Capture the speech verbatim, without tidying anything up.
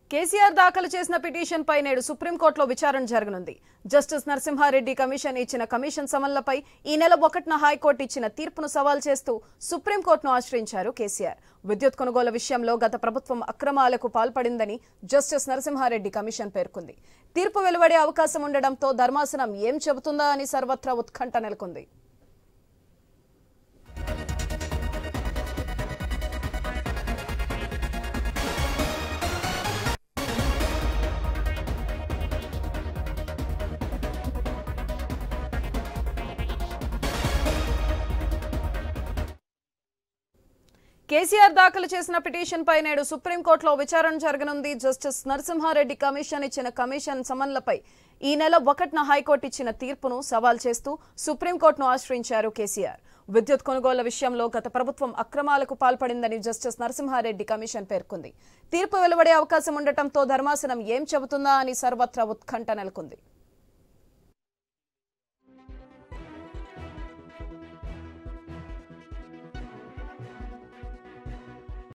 కేసీఆర్ దాఖలు చేసిన పిటిషన్ పై నేడు సుప్రీంకోర్టులో విచారణ జరగనుంది. జస్టిస్ నరసింహారెడ్డి కమిషన్ ఇచ్చిన కమిషన్ సమన్లపై ఈ నెల ఒకటిన హైకోర్టు ఇచ్చిన తీర్పును సవాల్ చేస్తూ సుప్రీంకోర్టును ఆశ్రయించారు కేసీఆర్. విద్యుత్ కొనుగోలు విషయంలో గత ప్రభుత్వం అక్రమాలకు పాల్పడిందని జస్టిస్ నరసింహారెడ్డి కమిషన్ పేర్కొంది. తీర్పు వెలువడే అవకాశం ఉండడంతో ధర్మాసనం ఏం చెబుతుందా అని సర్వత్రా ఉత్కంఠ నెలకొంది. కేసీఆర్ దాఖలు చేసిన పిటిషన్ పై నేడు సుప్రీంకోర్టులో విచారణ జరగనుంది. జస్టిస్ నరసింహారెడ్డి కమిషన్ ఇచ్చిన కమిషన్ సమన్లపై ఈ నెల ఒకటిన హైకోర్టు ఇచ్చిన తీర్పును సవాల్ చేస్తూ సుప్రీంకోర్టును ఆశ్రయించారు కేసీఆర్. విద్యుత్ కొనుగోళ్ల విషయంలో గత ప్రభుత్వం అక్రమాలకు పాల్పడిందని జస్టిస్ నరసింహారెడ్డి కమిషన్ పేర్కొంది. తీర్పు వెలువడే అవకాశం ఉండటంతో ధర్మాసనం ఏం చెబుతుందా అని సర్వత్రా ఉత్కంఠ నెలకొంది.